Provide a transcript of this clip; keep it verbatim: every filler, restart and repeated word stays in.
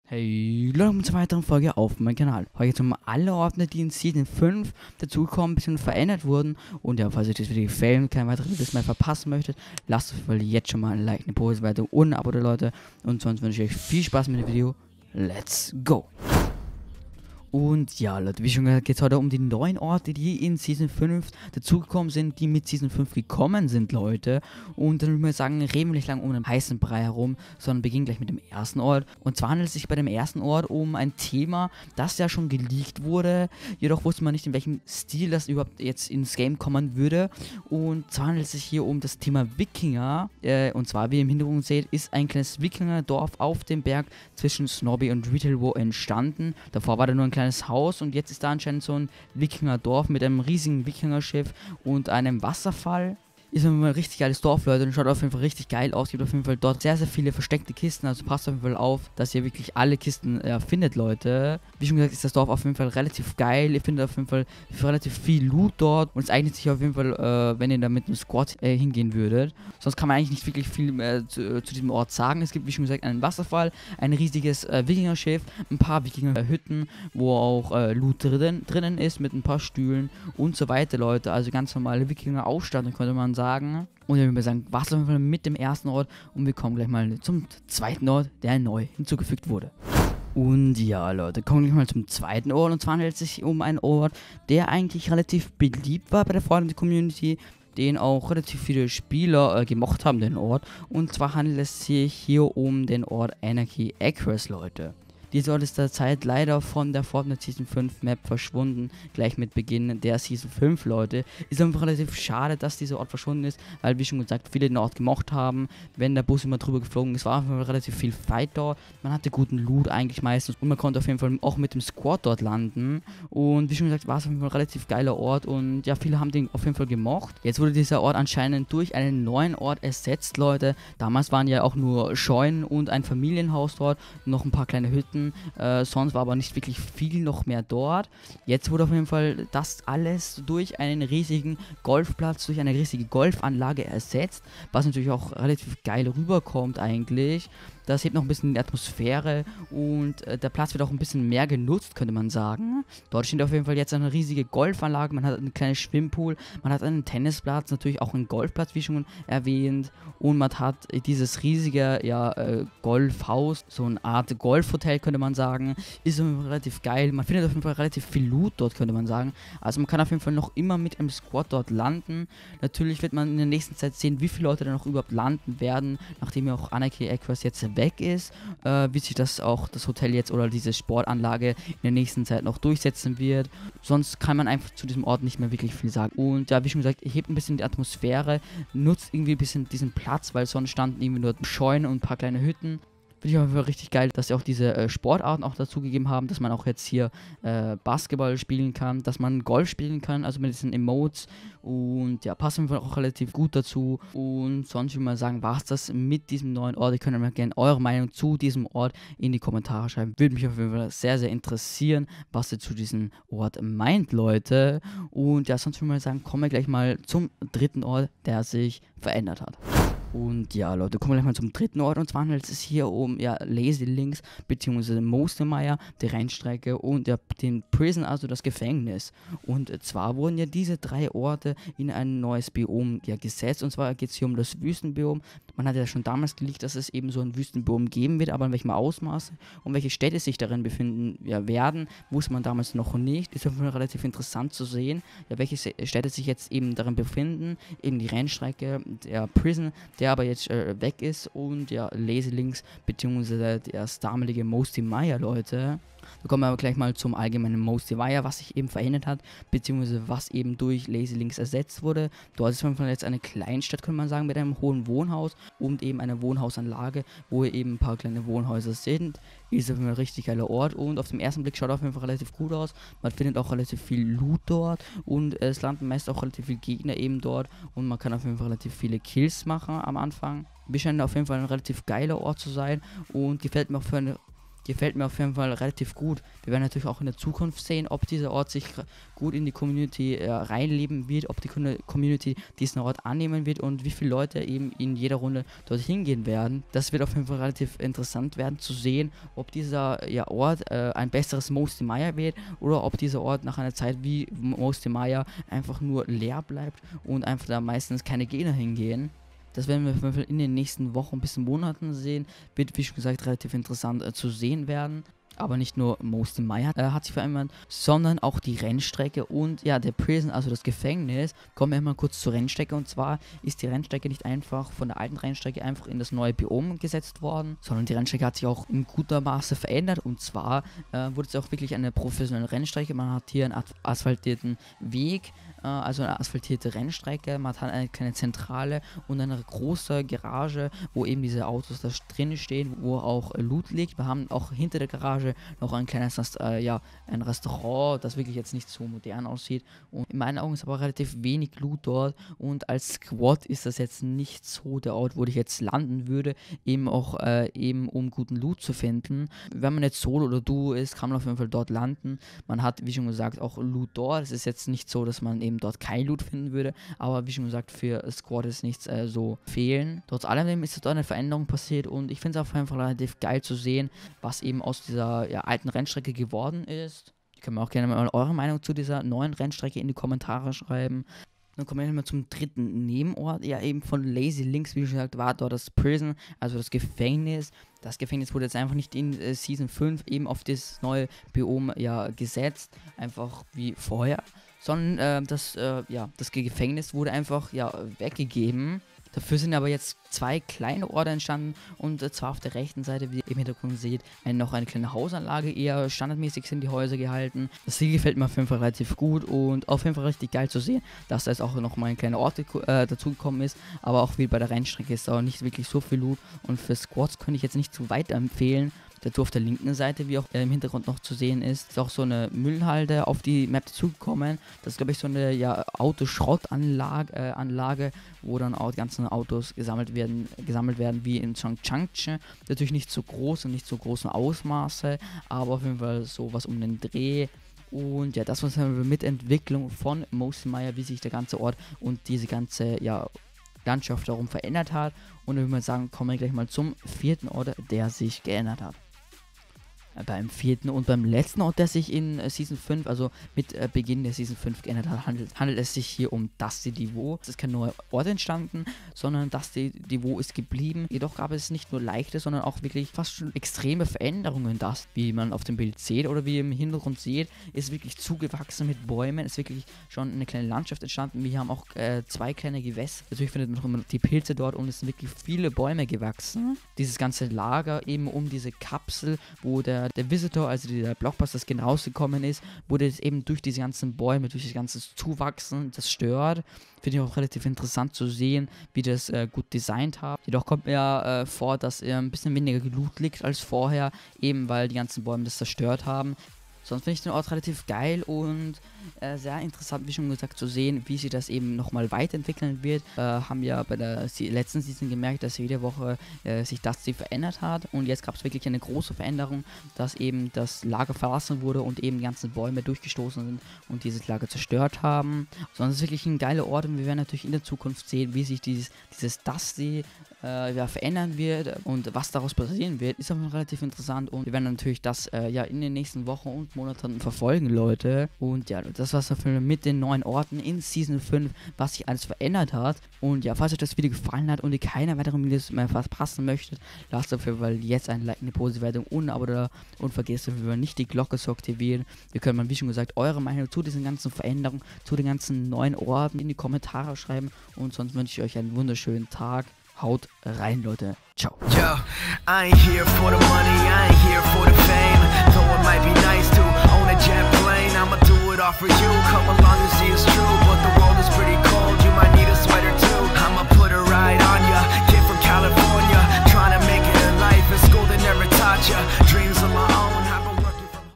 Hey Leute, willkommen zur weiteren Folge auf meinem Kanal. Heute zum alle Ordner, die in Season fünf dazugekommen, ein bisschen verändert wurden. Und ja, falls euch das Video gefällt und kein weiteres Video mehr verpassen möchtet, lasst auf jeden Fall jetzt schon mal ein Like, eine Positive und ein Abo da, Leute. Und sonst wünsche ich euch viel Spaß mit dem Video. Let's go! Und ja, Leute, wie schon gesagt, geht es heute um die neuen Orte, die in Season fünf dazugekommen sind, die mit Season fünf gekommen sind, Leute. Und dann würde ich sagen, reden wir nicht lange um den heißen Brei herum, sondern beginnen gleich mit dem ersten Ort. Und zwar handelt es sich bei dem ersten Ort um ein Thema, das ja schon geleakt wurde. Jedoch wusste man nicht, in welchem Stil das überhaupt jetzt ins Game kommen würde. Und zwar handelt es sich hier um das Thema Wikinger. Äh, und zwar, wie ihr im Hintergrund seht, ist ein kleines Wikinger-Dorf auf dem Berg zwischen Snobby und Retailwo entstanden. Davor war da nur ein kleines Haus und jetzt ist da anscheinend so ein Wikinger-Dorf mit einem riesigen Wikinger-Schiff und einem Wasserfall. Ist auf jeden Fall ein richtig geiles Dorf, Leute, und schaut auf jeden Fall richtig geil aus. Gibt auf jeden Fall dort sehr, sehr viele versteckte Kisten, also passt auf jeden Fall auf, dass ihr wirklich alle Kisten äh, findet, Leute. Wie schon gesagt, ist das Dorf auf jeden Fall relativ geil. Ihr findet auf jeden Fall relativ viel Loot dort und es eignet sich auf jeden Fall, äh, wenn ihr da mit einem Squad äh, hingehen würdet. Sonst kann man eigentlich nicht wirklich viel mehr zu, äh, zu diesem Ort sagen. Es gibt, wie schon gesagt, einen Wasserfall, ein riesiges äh, Wikinger-Schiff, ein paar Wikinger-Hütten, wo auch äh, Loot drin, drinnen ist, mit ein paar Stühlen und so weiter, Leute. Also ganz normale Wikinger-Ausstattung, könnte man sagen. Und dann würde ich sagen, was auf jeden Fall mit dem ersten Ort und wir kommen gleich mal zum zweiten Ort, der neu hinzugefügt wurde. Und ja, Leute, kommen wir gleich mal zum zweiten Ort. Und zwar handelt es sich um einen Ort, der eigentlich relativ beliebt war bei der Fortnite Community, den auch relativ viele Spieler äh, gemocht haben, den Ort. Und zwar handelt es sich hier um den Ort Anarchy Acres, Leute. Dieser Ort ist derzeit leider von der Fortnite Season fünf Map verschwunden, gleich mit Beginn der Season fünf, Leute. Ist einfach relativ schade, dass dieser Ort verschwunden ist, weil, wie schon gesagt, viele den Ort gemocht haben. Wenn der Bus immer drüber geflogen ist, war einfach relativ viel Fight dort. Man hatte guten Loot eigentlich meistens und man konnte auf jeden Fall auch mit dem Squad dort landen. Und wie schon gesagt, war es auf jeden Fall ein relativ geiler Ort und ja, viele haben den auf jeden Fall gemocht. Jetzt wurde dieser Ort anscheinend durch einen neuen Ort ersetzt, Leute. Damals waren ja auch nur Scheunen und ein Familienhaus dort, noch ein paar kleine Hütten. Äh, sonst war aber nicht wirklich viel noch mehr dort. Jetzt wurde auf jeden Fall das alles durch einen riesigen Golfplatz, durch eine riesige Golfanlage ersetzt, was natürlich auch relativ geil rüberkommt eigentlich. Das hebt noch ein bisschen die Atmosphäre und äh, der Platz wird auch ein bisschen mehr genutzt, könnte man sagen. Dort steht auf jeden Fall jetzt eine riesige Golfanlage, man hat einen kleinen Schwimmpool, man hat einen Tennisplatz, natürlich auch einen Golfplatz, wie schon erwähnt. Und man hat dieses riesige ja, äh, Golfhaus, so eine Art Golfhotel, könnte man sagen. Ist relativ geil, man findet auf jeden Fall relativ viel Loot dort, könnte man sagen. Also man kann auf jeden Fall noch immer mit einem Squad dort landen. Natürlich wird man in der nächsten Zeit sehen, wie viele Leute da noch überhaupt landen werden, nachdem ja auch Anarchy Acres jetzt weg ist, äh, wie sich das auch das Hotel jetzt oder diese Sportanlage in der nächsten Zeit noch durchsetzen wird. Sonst kann man einfach zu diesem Ort nicht mehr wirklich viel sagen. Und ja, wie schon gesagt, hebt ein bisschen die Atmosphäre, nutzt irgendwie ein bisschen diesen Platz, weil sonst standen irgendwie nur Scheunen und ein paar kleine Hütten. Finde ich auf jeden Fall richtig geil, dass sie auch diese äh, Sportarten auch dazu gegeben haben, dass man auch jetzt hier äh, Basketball spielen kann, dass man Golf spielen kann, also mit diesen Emotes. Und ja, passt auf jeden Fall auch relativ gut dazu. Und sonst würde ich mal sagen, war es das mit diesem neuen Ort. Ihr könnt mir gerne eure Meinung zu diesem Ort in die Kommentare schreiben. Würde mich auf jeden Fall sehr, sehr interessieren, was ihr zu diesem Ort meint, Leute. Und ja, sonst würde ich mal sagen, kommen wir gleich mal zum dritten Ort, der sich verändert hat. Und ja, Leute, kommen wir gleich mal zum dritten Ort. Und zwar handelt es sich hier um ja, Lazy Links, beziehungsweise Mostemeyer, die Rennstrecke und ja, den Prison, also das Gefängnis. Und äh, zwar wurden ja diese drei Orte in ein neues Biom ja, gesetzt. Und zwar geht es hier um das Wüstenbiom. Man hat ja schon damals geleakt, dass es eben so ein Wüstenbiom geben wird, aber in welchem Ausmaß und welche Städte sich darin befinden ja, werden, wusste man damals noch nicht. Ist auf jeden Fall relativ interessant zu sehen, ja, welche Städte sich jetzt eben darin befinden. Eben die Rennstrecke, der Prison, der aber jetzt äh, weg ist und ja, Lazy Links, beziehungsweise das damalige Mostemeyer, Leute. Da kommen wir aber gleich mal zum allgemeinen Mostemeyer, was sich eben verändert hat, beziehungsweise was eben durch Lazy Links ersetzt wurde. Dort ist man jetzt eine Kleinstadt, könnte man sagen, mit einem hohen Wohnhaus und eben eine Wohnhausanlage, wo eben ein paar kleine Wohnhäuser sind. Ist auf jeden Fall ein richtig geiler Ort und auf den ersten Blick schaut er auf jeden Fall relativ gut aus. Man findet auch relativ viel Loot dort und es landen meist auch relativ viele Gegner eben dort und man kann auf jeden Fall relativ viele Kills machen am Anfang. Wir scheinen auf jeden Fall ein relativ geiler Ort zu sein und gefällt mir auch für eine gefällt mir auf jeden Fall relativ gut. Wir werden natürlich auch in der Zukunft sehen, ob dieser Ort sich gut in die Community äh, reinleben wird, ob die Community diesen Ort annehmen wird und wie viele Leute eben in jeder Runde dorthin gehen werden. Das wird auf jeden Fall relativ interessant werden zu sehen, ob dieser ja, Ort äh, ein besseres Mosty Mire wird oder ob dieser Ort nach einer Zeit wie Mosty Mire einfach nur leer bleibt und einfach da meistens keine Gegner hingehen. Das werden wir auf jeden Fall in den nächsten Wochen bis Monaten sehen. Wird, wie schon gesagt, relativ interessant äh, zu sehen werden. Aber nicht nur Mosty Mire äh, hat sich verändert, sondern auch die Rennstrecke und ja, der Prison, also das Gefängnis. Kommen wir mal kurz zur Rennstrecke, und zwar ist die Rennstrecke nicht einfach von der alten Rennstrecke einfach in das neue Biom gesetzt worden, sondern die Rennstrecke hat sich auch in guter Maße verändert, und zwar äh, wurde es auch wirklich eine professionelle Rennstrecke. Man hat hier einen asphaltierten Weg, äh, also eine asphaltierte Rennstrecke, man hat eine kleine Zentrale und eine große Garage, wo eben diese Autos da drin stehen, wo auch äh, Loot liegt. Wir haben auch hinter der Garage noch ein kleines, äh, ja, ein Restaurant, das wirklich jetzt nicht so modern aussieht, und in meinen Augen ist aber relativ wenig Loot dort, und als Squad ist das jetzt nicht so der Ort, wo ich jetzt landen würde, eben auch äh, eben um guten Loot zu finden. Wenn man jetzt Solo oder Duo ist, kann man auf jeden Fall dort landen. Man hat, wie schon gesagt, auch Loot dort. Es ist jetzt nicht so, dass man eben dort kein Loot finden würde, aber wie schon gesagt, für Squad ist nichts äh, so fehlen. Trotz allem ist dort eine Veränderung passiert, und ich finde es auf jeden Fall relativ geil zu sehen, was eben aus dieser ja, alten Rennstrecke geworden ist. Ihr könnt mir auch gerne mal eure Meinung zu dieser neuen Rennstrecke in die Kommentare schreiben. Dann kommen wir mal zum dritten Nebenort, ja eben von Lazy Links, wie gesagt, war dort das Prison, also das Gefängnis. Das Gefängnis wurde jetzt einfach nicht in äh, Season fünf eben auf das neue Biom ja gesetzt, einfach wie vorher, sondern äh, das, äh, ja, das Gefängnis wurde einfach ja weggegeben. Dafür sind aber jetzt zwei kleine Orte entstanden, und äh, zwar auf der rechten Seite, wie ihr im Hintergrund seht, ein, noch eine kleine Hausanlage, eher standardmäßig sind die Häuser gehalten. Das Ziel gefällt mir auf jeden Fall relativ gut und auf jeden Fall richtig geil zu sehen, dass da jetzt auch noch mal ein kleiner Ort äh, dazugekommen ist, aber auch wie bei der Rennstrecke ist auch nicht wirklich so viel Loot, und für Squads könnte ich jetzt nicht zu weit empfehlen. Dazu auf der linken Seite, wie auch äh, im Hintergrund noch zu sehen ist, ist auch so eine Müllhalde auf die Map dazugekommen. Das ist, glaube ich, so eine ja, Autoschrottanlage, äh, Anlage, wo dann auch die ganzen Autos gesammelt werden, gesammelt werden wie in Changchangche. Natürlich nicht so groß und nicht so großen Ausmaße, aber auf jeden Fall sowas um den Dreh. Und ja, das war eine Mitentwicklung von Mosty Mire, wie sich der ganze Ort und diese ganze ja, Landschaft darum verändert hat. Und dann würde man sagen, kommen wir gleich mal zum vierten Ort, der sich geändert hat. Beim vierten und beim letzten Ort, der sich in äh, Season fünf, also mit äh, Beginn der Season fünf geändert hat, handelt, handelt es sich hier um Dusty Devot. Es ist kein neuer Ort entstanden, sondern Dusty Devot ist geblieben. Jedoch gab es nicht nur leichte, sondern auch wirklich fast schon extreme Veränderungen in Dust. Wie man auf dem Bild sieht oder wie ihr im Hintergrund seht, ist wirklich zugewachsen mit Bäumen. Es ist wirklich schon eine kleine Landschaft entstanden. Wir haben auch äh, zwei kleine Gewässer. Natürlich findet man auch immer die Pilze dort, und es sind wirklich viele Bäume gewachsen. Dieses ganze Lager eben um diese Kapsel, wo der der Visitor, also der Blockbuster-Skin rausgekommen ist, wurde es eben durch diese ganzen Bäume, durch das ganze Zuwachsen zerstört. Finde ich auch relativ interessant zu sehen, wie das äh, gut designt haben. Jedoch kommt mir äh, vor, dass äh, ein bisschen weniger Loot liegt als vorher, eben weil die ganzen Bäume das zerstört haben. Sonst finde ich den Ort relativ geil und äh, sehr interessant, wie schon gesagt, zu sehen, wie sich das eben nochmal weiterentwickeln wird. Äh, haben ja bei der letzten Season gemerkt, dass jede Woche äh, sich das verändert hat, und jetzt gab es wirklich eine große Veränderung, dass eben das Lager verlassen wurde und eben die ganzen Bäume durchgestoßen sind und dieses Lager zerstört haben. Sonst ist es wirklich ein geiler Ort, und wir werden natürlich in der Zukunft sehen, wie sich dieses, dieses Dusty äh, ja, verändern wird und was daraus passieren wird. Ist auch relativ interessant, und wir werden natürlich das äh, ja in den nächsten Wochen und Monaten verfolgen, Leute. Und ja, das war's dafür mit den neuen Orten in Season fünf, was sich alles verändert hat. Und ja, falls euch das Video gefallen hat und ihr keine weiteren Videos mehr verpassen möchtet, lasst auf jeden Fall jetzt ein Like, eine positive Wertung und ein Abo da, und vergesst auf jeden Fall nicht die Glocke zu aktivieren. Ihr könnt mal, wie schon gesagt, eure Meinung zu diesen ganzen Veränderungen, zu den ganzen neuen Orten in die Kommentare schreiben, und sonst wünsche ich euch einen wunderschönen Tag. Haut rein, Leute. Ciao. Yo, I ain't here for the money, I ain't here for the fame.